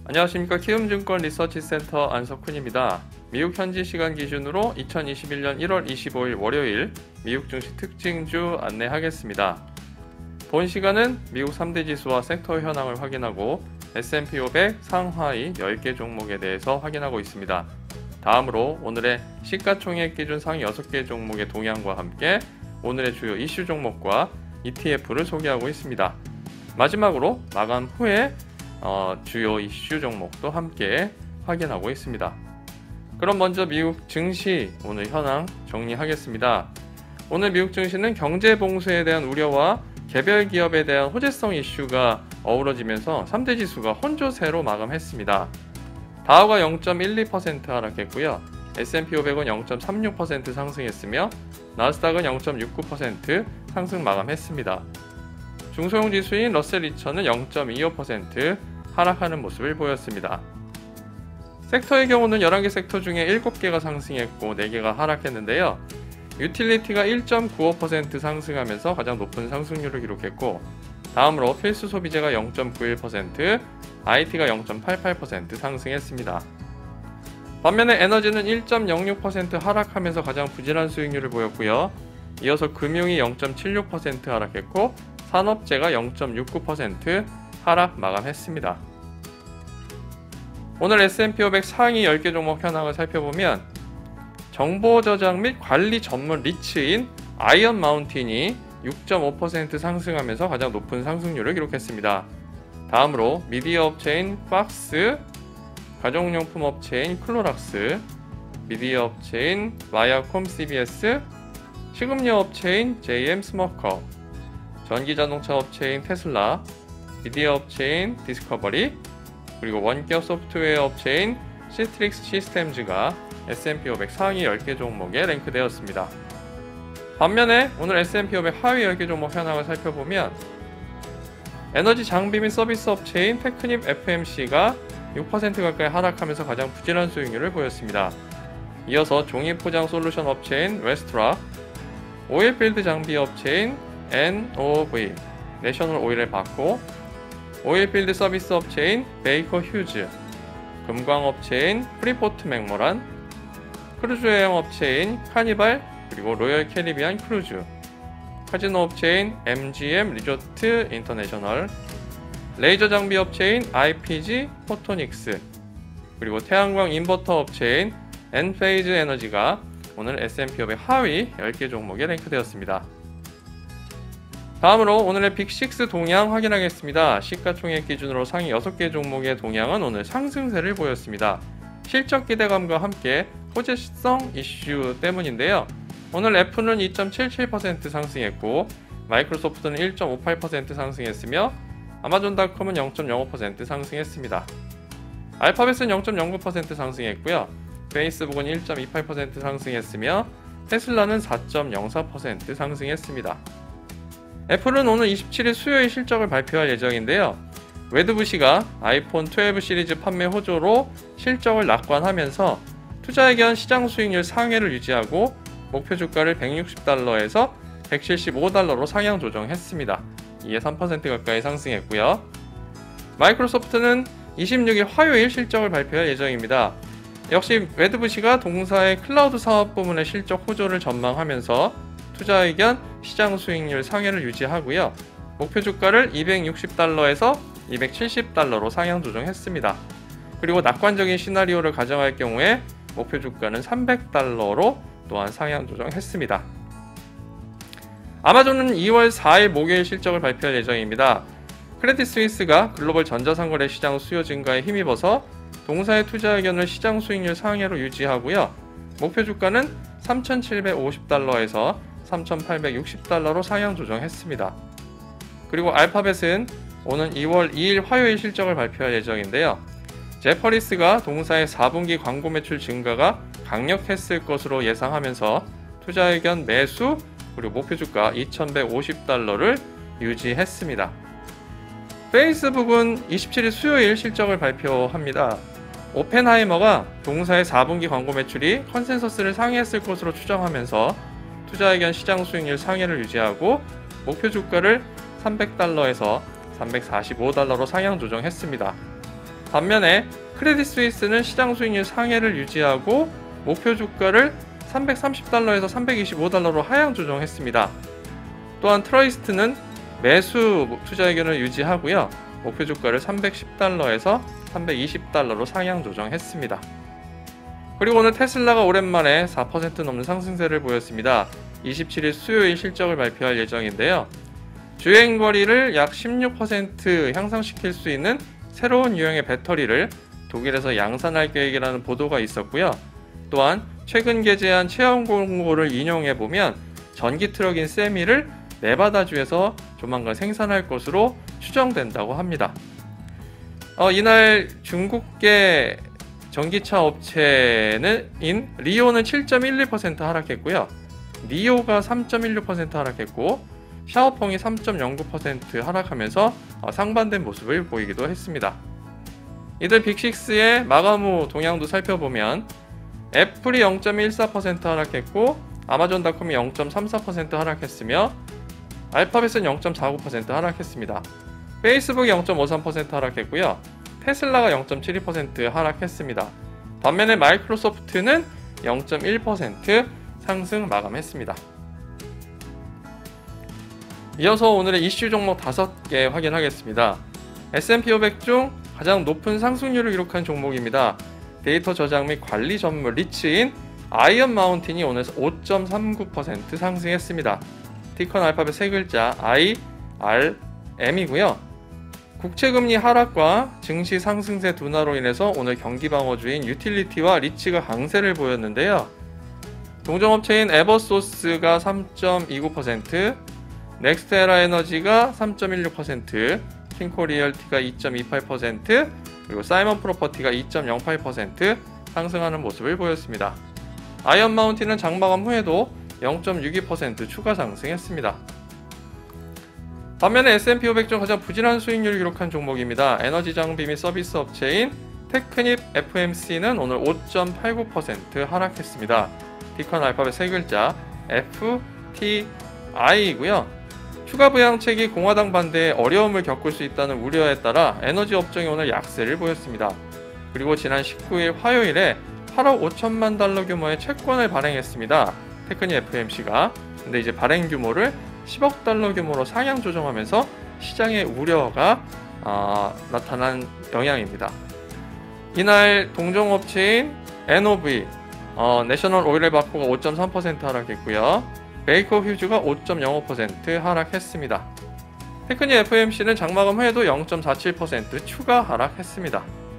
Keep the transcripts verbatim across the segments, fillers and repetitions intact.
안녕하십니까. 키움증권 리서치센터 안석훈입니다. 미국 현지 시간 기준으로 이천이십일년 일월 이십오일 월요일 미국 증시 특징주 안내하겠습니다. 본 시간은 미국 삼 대 지수와 섹터 현황을 확인하고 에스 앤 피 오백 상하이 열 개 종목에 대해서 확인하고 있습니다. 다음으로 오늘의 시가총액 기준 상위 여섯 개 종목의 동향과 함께 오늘의 주요 이슈 종목과 이 티 에프를 소개하고 있습니다. 마지막으로 마감 후에 어, 주요 이슈 종목도 함께 확인하고 있습니다. 그럼 먼저 미국 증시 오늘 현황 정리하겠습니다. 오늘 미국 증시는 경제 봉쇄에 대한 우려와 개별 기업에 대한 호재성 이슈가 어우러지면서 삼 대 지수가 혼조세로 마감했습니다. 다우가 영 점 일이 퍼센트 하락했고요. 에스 앤 피 오백은 영 점 삼육 퍼센트 상승했으며 나스닥은 영 점 육구 퍼센트 상승 마감했습니다. 중소형 지수인 러셀 이천은 영 점 이오 퍼센트 하락하는 모습을 보였습니다. 섹터의 경우는 열한 개 섹터 중에 일곱 개가 상승했고 네 개가 하락했는데요. 유틸리티가 일 점 구오 퍼센트 상승하면서 가장 높은 상승률을 기록했고, 다음으로 필수 소비재가 영 점 구일 퍼센트, 아이 티가 영 점 팔팔 퍼센트 상승했습니다. 반면에 에너지는 일 점 영육 퍼센트 하락하면서 가장 부진한 수익률을 보였고요. 이어서 금융이 영 점 칠육 퍼센트 하락했고 산업재가 영 점 육구 퍼센트 하락 마감했습니다. 오늘 에스 앤 피 오백 상위 열 개 종목 현황을 살펴보면 정보 저장 및 관리 전문 리츠인 아이언 마운틴이 육 점 오 퍼센트 상승하면서 가장 높은 상승률을 기록했습니다. 다음으로 미디어 업체인 박스, 가정용품 업체인 클로락스, 미디어 업체인 바이아콤 씨 비 에스, 식음료 업체인 제이 엠 스모커, 전기자동차 업체인 테슬라, 미디어 업체인 디스커버리, 그리고 원격 소프트웨어 업체인 시트릭스 시스템즈가 에스 앤 피 오백 상위 열 개 종목에 랭크되었습니다. 반면에 오늘 에스 앤 피 오백 하위 열 개 종목 현황을 살펴보면 에너지 장비 및 서비스 업체인 테크닙 에프 엠 씨가 육 퍼센트 가까이 하락하면서 가장 부진한 수익률을 보였습니다. 이어서 종이 포장 솔루션 업체인 웨스트라, 오일필드 장비 업체인 엔 오 브이, 내셔널 오일을 받고, 오일필드 서비스 업체인 베이커 휴즈, 금광 업체인 프리포트 맥모란, 크루즈 여행 업체인 카니발, 그리고 로열 캐리비안 크루즈, 카지노 업체인 엠 지 엠 리조트 인터내셔널, 레이저 장비 업체인 아이 피 지 포토닉스, 그리고 태양광 인버터 업체인 엔페이즈 에너지가 오늘 에스 앤 피 오백 하위 열 개 종목에 랭크되었습니다. 다음으로 오늘의 빅식스 동향 확인하겠습니다. 시가총액 기준으로 상위 여섯 개 종목의 동향은 오늘 상승세를 보였습니다. 실적 기대감과 함께 호재성 이슈 때문인데요. 오늘 애플은 이 점 칠칠 퍼센트 상승했고 마이크로소프트는 일 점 오팔 퍼센트 상승했으며 아마존닷컴은 영 점 영오 퍼센트 상승했습니다. 알파벳은 영 점 영구 퍼센트 상승했고요. 페이스북은 일 점 이팔 퍼센트 상승했으며 테슬라는 사 점 영사 퍼센트 상승했습니다. 애플은 오늘 이십칠일 수요일 실적을 발표할 예정인데요. 웨드부시가 아이폰 십이 시리즈 판매 호조로 실적을 낙관하면서 투자의견 시장 수익률 상회를 유지하고 목표 주가를 백육십 달러에서 백칠십오 달러로 상향 조정했습니다. 이에 삼 퍼센트 가까이 상승했고요. 마이크로소프트는 이십육일 화요일 실적을 발표할 예정입니다. 역시 웨드부시가 동사의 클라우드 사업 부문의 실적 호조를 전망하면서 투자 의견 시장 수익률 상회를 유지하고요. 목표 주가를 이백육십 달러에서 이백칠십 달러로 상향 조정했습니다. 그리고 낙관적인 시나리오를 가정할 경우에 목표 주가는 삼백 달러로 또한 상향 조정했습니다. 아마존은 이월 사일 목요일 실적을 발표할 예정입니다. 크레딧 스위스가 글로벌 전자상거래 시장 수요 증가에 힘입어서 동사의 투자 의견을 시장 수익률 상회로 유지하고요. 목표 주가는 삼천칠백오십 달러에서 삼천팔백육십 달러로 상향 조정했습니다. 그리고 알파벳은 오는 이월 이일 화요일 실적을 발표할 예정인데요. 제퍼리스가 동사의 사 분기 광고 매출 증가가 강력했을 것으로 예상하면서 투자 의견 매수 그리고 목표 주가 이천백오십 달러를 유지했습니다. 페이스북은 이십칠일 수요일 실적을 발표합니다. 오펜하이머가 동사의 사 분기 광고 매출이 컨센서스를 상회했을 것으로 추정하면서 투자 의견 시장 수익률 상회를 유지하고 목표 주가를 삼백 달러에서 삼백사십오 달러로 상향 조정했습니다. 반면에 크레딧 스위스는 시장 수익률 상해를 유지하고 목표 주가를 삼백삼십 달러에서 삼백이십오 달러로 하향 조정했습니다. 또한 트러이스트는 매수 투자 의견을 유지하고요. 목표 주가를 삼백십 달러에서 삼백이십 달러로 상향 조정했습니다. 그리고 오늘 테슬라가 오랜만에 사 퍼센트 넘는 상승세를 보였습니다. 이십칠 일 수요일 실적을 발표할 예정인데요. 주행거리를 약 십육 퍼센트 향상시킬 수 있는 새로운 유형의 배터리를 독일에서 양산할 계획이라는 보도가 있었고요. 또한 최근 게재한 체험 공고를 인용해보면 전기 트럭인 세미를 네바다주에서 조만간 생산할 것으로 추정된다고 합니다. 어, 이날 중국계 전기차 업체는 인 리오는 칠 점 일일 퍼센트 하락했고요. 니오가 삼 점 일육 퍼센트 하락했고 샤오펑이 삼 점 영구 퍼센트 하락하면서 어, 상반된 모습을 보이기도 했습니다. 이들 빅식스의 마감 후 동향도 살펴보면 애플이 영 점 일사 퍼센트 하락했고 아마존닷컴이 영 점 삼사 퍼센트 하락했으며 알파벳은 영 점 사구 퍼센트 하락했습니다. 페이스북이 영 점 오삼 퍼센트 하락했고요. 테슬라가 영 점 칠이 퍼센트 하락했습니다. 반면에 마이크로소프트는 영 점 일 퍼센트 상승 마감했습니다. 이어서 오늘의 이슈 종목 다섯 개 확인하겠습니다. 에스 앤 피 오백 중 가장 높은 상승률을 기록한 종목입니다. 데이터 저장 및 관리 전문 리츠인 아이언 마운틴이 오늘 오 점 삼구 퍼센트 상승했습니다. 티커는 알파벳 세 글자 아이 알 엠이고요. 국채금리 하락과 증시 상승세 둔화로 인해서 오늘 경기방어주인 유틸리티와 리츠가 강세를 보였는데요. 동종업체인 에버소스가 삼 점 이구 퍼센트, 넥스테라 에너지가 삼 점 일육 퍼센트, 킹코 리얼티가 이 점 이팔 퍼센트, 그리고 사이먼 프로퍼티가 이 점 영팔 퍼센트 상승하는 모습을 보였습니다. 아이언 마운틴은 장마감 후에도 영 점 육이 퍼센트 추가 상승했습니다. 반면에 에스 앤 피 오백 중 가장 부진한 수익률을 기록한 종목입니다. 에너지 장비 및 서비스 업체인 테크닙 에프 엠 씨는 오늘 오 점 팔구 퍼센트 하락했습니다. 티커는 알파벳 세 글자 에프 티 아이이고요. 추가 부양책이 공화당 반대에 어려움을 겪을 수 있다는 우려에 따라 에너지 업종이 오늘 약세를 보였습니다. 그리고 지난 십구 일 화요일에 팔억 오천만 달러 규모의 채권을 발행했습니다. 테크닙 에프 엠 씨가. 근데 이제 발행 규모를 십억 달러 규모로 상향 조정하면서 시장의 우려가 어, 나타난 영향입니다. 이날 동종업체인 엔 오 브이, 어, 내셔널 오일앤바코가 오 점 삼 퍼센트 하락했고요. 베이커 휴즈가 오 점 영오 퍼센트 하락했습니다. 테크닙 에프 엠 씨는 장마감 후에도 영 점 사칠 퍼센트 추가 하락했습니다.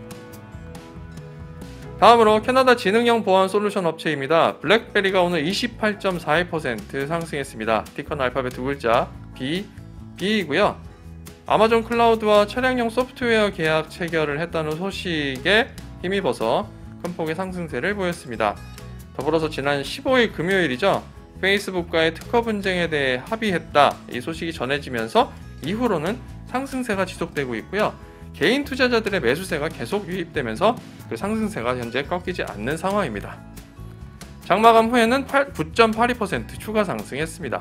다음으로 캐나다 지능형 보안 솔루션 업체입니다. 블랙베리가 오늘 이십팔 점 사이 퍼센트 상승했습니다. 티커는 알파벳 두 글자 B, B이고요. 아마존 클라우드와 차량용 소프트웨어 계약 체결을 했다는 소식에 힘입어서 큰 폭의 상승세를 보였습니다. 더불어서 지난 십오 일 금요일이죠. 페이스북과의 특허 분쟁에 대해 합의했다. 이 소식이 전해지면서 이후로는 상승세가 지속되고 있고요. 개인 투자자들의 매수세가 계속 유입되면서 그 상승세가 현재 꺾이지 않는 상황입니다. 장마감 후에는 구 점 팔이 퍼센트 추가 상승했습니다.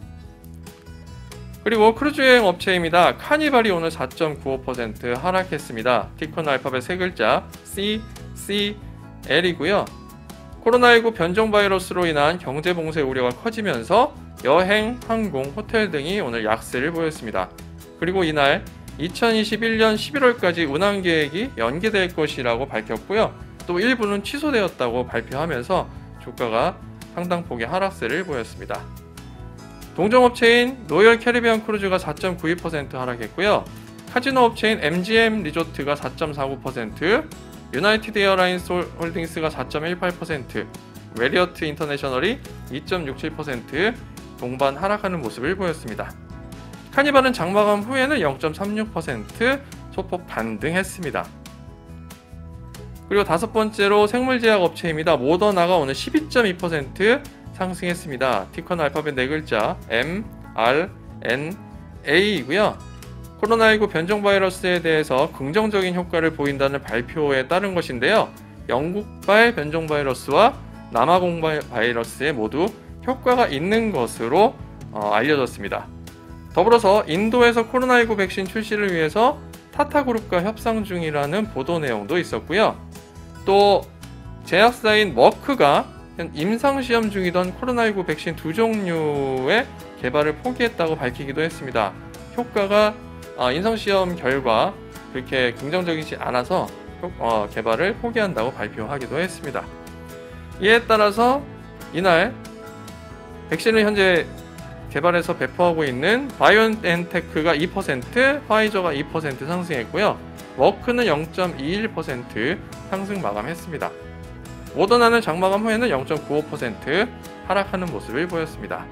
그리고 크루즈여행 업체입니다. 카니발이 오늘 사 점 구오 퍼센트 하락했습니다. 티커는 알파벳 세 글자 씨 씨 엘이고요. 코로나십구 변종 바이러스로 인한 경제 봉쇄 우려가 커지면서 여행, 항공, 호텔 등이 오늘 약세를 보였습니다. 그리고 이날 이천이십일 년 십일월까지 운항 계획이 연기될 것이라고 밝혔고요. 또 일부는 취소되었다고 발표하면서 주가가 상당폭의 하락세를 보였습니다. 동종업체인 로열 캐리비안 크루즈가 사 점 구이 퍼센트 하락했고요. 카지노 업체인 엠 지 엠 리조트가 사 점 사구 퍼센트, 유나이티드 에어라인스 홀딩스가 사 점 일팔 퍼센트, 웨리어트 인터내셔널이 이 점 육칠 퍼센트 동반 하락하는 모습을 보였습니다. 카니발은 장마감 후에는 영 점 삼육 퍼센트 소폭 반등했습니다. 그리고 다섯 번째로 생물제약 업체입니다. 모더나가 오늘 십이 점 이 퍼센트 상승했습니다. 티커는 알파벳 네 글자 엠, 알, 엔, 에이이고요. 코로나십구 변종 바이러스에 대해서 긍정적인 효과를 보인다는 발표에 따른 것인데요. 영국발 변종 바이러스와 남아공 바이러스에 모두 효과가 있는 것으로 어, 알려졌습니다. 더불어서 인도에서 코로나십구 백신 출시를 위해서 타타그룹과 협상 중이라는 보도 내용도 있었고요. 또 제약사인 머크가 임상시험 중이던 코로나십구 백신 두 종류의 개발을 포기했다고 밝히기도 했습니다. 효과가 어, 임상시험 결과 그렇게 긍정적이지 않아서 어, 개발을 포기한다고 발표하기도 했습니다. 이에 따라서 이날 백신을 현재 개발해서 배포하고 있는 바이오엔테크가 이 퍼센트, 화이저가 이 퍼센트 상승했고요. 머크는 영 점 이일 퍼센트 상승 마감했습니다. 모더나는 장마감 후에는 영 점 구오 퍼센트 하락하는 모습을 보였습니다.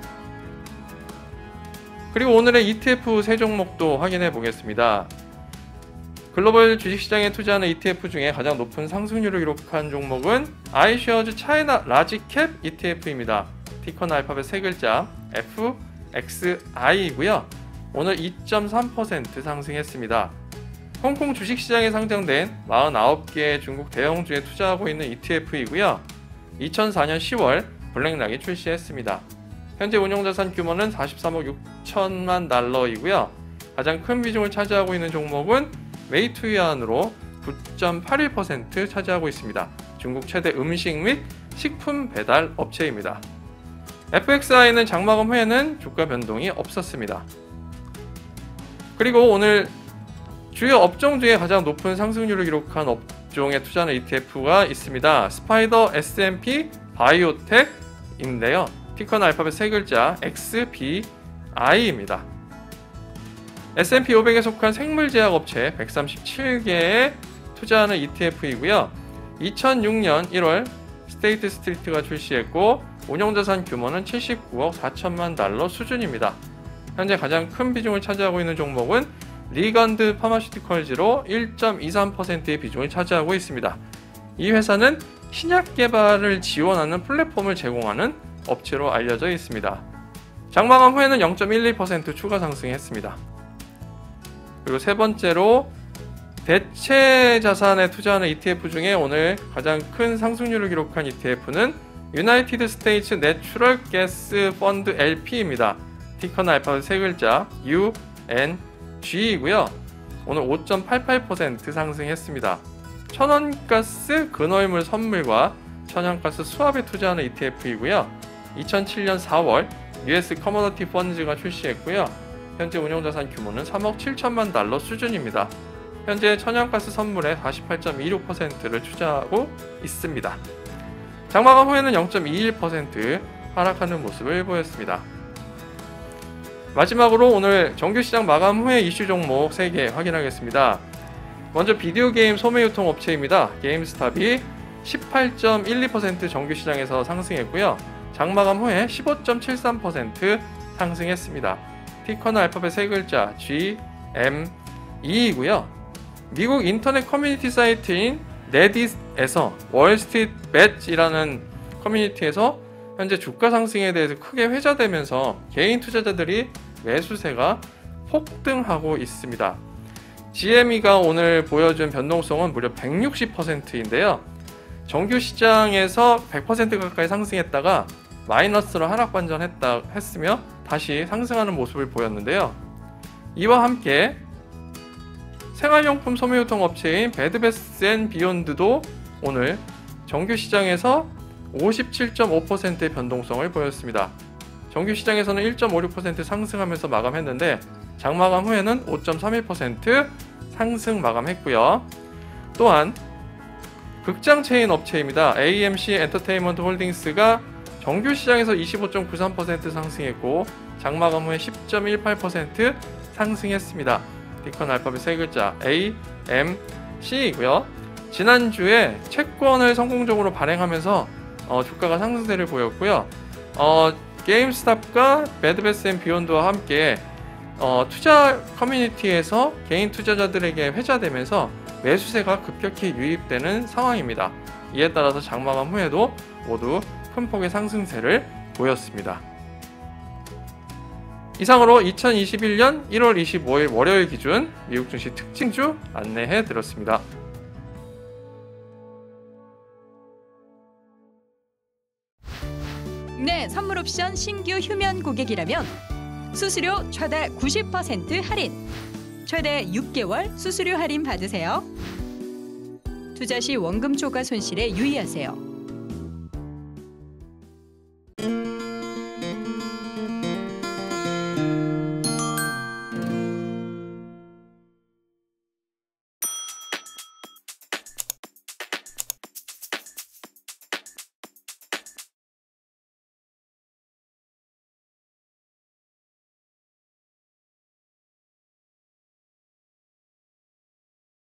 그리고 오늘의 이티에프 세 종목도 확인해 보겠습니다. 글로벌 주식시장에 투자하는 이티에프 중에 가장 높은 상승률을 기록한 종목은 아이쉐어즈 차이나 라지캡 이티에프입니다. 티커는 알파벳 세 글자 에프엑스아이이고요. 오늘 이 점 삼 퍼센트 상승했습니다. 홍콩 주식시장에 상장된 사십구 개의 중국 대형주에 투자하고 있는 이티에프이고요. 이천사 년 시월 블랙락이 출시했습니다. 현재 운용자산 규모는 사십삼억 육천만 달러이고요. 가장 큰 비중을 차지하고 있는 종목은 메이투이안으로 구 점 팔일 퍼센트 차지하고 있습니다. 중국 최대 음식 및 식품 배달 업체입니다. 에프엑스아이는 장마감 후에는 주가 변동이 없었습니다. 그리고 오늘 주요 업종 중에 가장 높은 상승률을 기록한 업종에 투자하는 이티에프가 있습니다. 스파이더 에스앤피 바이오텍인데요. 티커는 알파벳 세 글자 엑스비아이입니다. 에스앤피 오백에 속한 생물제약 업체 백삼십칠 개에 투자하는 이티에프이고요. 이천육 년 일월 스테이트 스트리트가 출시했고 운용자산 규모는 칠십구억 사천만 달러 수준입니다. 현재 가장 큰 비중을 차지하고 있는 종목은 리건드 파마슈티컬즈로 일 점 이삼 퍼센트의 비중을 차지하고 있습니다. 이 회사는 신약 개발을 지원하는 플랫폼을 제공하는 업체로 알려져 있습니다. 장마감 후에는 영 점 일일 퍼센트 추가 상승했습니다. 그리고 세 번째로 대체 자산에 투자하는 이티에프 중에 오늘 가장 큰 상승률을 기록한 이티에프는 유나이티드 스테이츠 내추럴 가스 펀드 엘피입니다. 티커는 알파벳 세 글자 유엔지이고요. 오늘 오 점 팔팔 퍼센트 상승했습니다. 천연가스 근원물 선물과 천연가스 수압에 투자하는 이티에프이고요. 이천칠 년 사월 유에스 커머더티 펀즈가 출시했고요. 현재 운용자산 규모는 삼억 칠천만 달러 수준입니다. 현재 천연가스 선물에 사십팔 점 이육 퍼센트를 투자하고 있습니다. 장마감 후에는 영 점 이일 퍼센트 하락하는 모습을 보였습니다. 마지막으로 오늘 정규시장 마감 후에 이슈 종목 세 개 확인하겠습니다. 먼저 비디오 게임 소매 유통 업체입니다. 게임스탑이 십팔 점 일이 퍼센트 정규시장에서 상승했고요. 장마감 후에 십오 점 칠삼 퍼센트 상승했습니다. 티커는 알파벳 세 글자 지엠이이고요. 미국 인터넷 커뮤니티 사이트인 레딧에서 월스트리트 벳이라는 커뮤니티에서 현재 주가 상승에 대해서 크게 회자되면서 개인 투자자들이 매수세가 폭등하고 있습니다. 지엠이가 오늘 보여준 변동성은 무려 백육십 퍼센트인데요. 정규 시장에서 백 퍼센트 가까이 상승했다가 마이너스로 하락 반전했다 했으며 다시 상승하는 모습을 보였는데요. 이와 함께 생활용품 소매유통 업체인 베드베스 앤 비욘드도 오늘 정규 시장에서 오십칠 점 오 퍼센트의 변동성을 보였습니다. 정규 시장에서는 일 점 오육 퍼센트 상승하면서 마감했는데 장마감 후에는 오 점 삼일 퍼센트 상승 마감했고요. 또한 극장 체인 업체입니다. 에이엠씨 엔터테인먼트 홀딩스가 정규 시장에서 이십오 점 구삼 퍼센트 상승했고 장마감 후에 십 점 일팔 퍼센트 상승했습니다. 티커는 알파벳 세 글자 에이엠씨이고요. 지난주에 채권을 성공적으로 발행하면서 어, 주가가 상승세를 보였고요. 어, 게임스탑과 배드베스 앤 비욘드와 함께 어, 투자 커뮤니티에서 개인 투자자들에게 회자되면서 매수세가 급격히 유입되는 상황입니다. 이에 따라서 장마감 후에도 모두 큰 폭의 상승세를 보였습니다. 이상으로 이천이십일 년 일월 이십오일 월요일 기준 미국 증시 특징주 안내해 드렸습니다. 네, 선물 옵션 신규 휴면 고객이라면 수수료 최대 구십 퍼센트 할인, 최대 육 개월 수수료 할인 받으세요. 투자 시 원금 초과 손실에 유의하세요.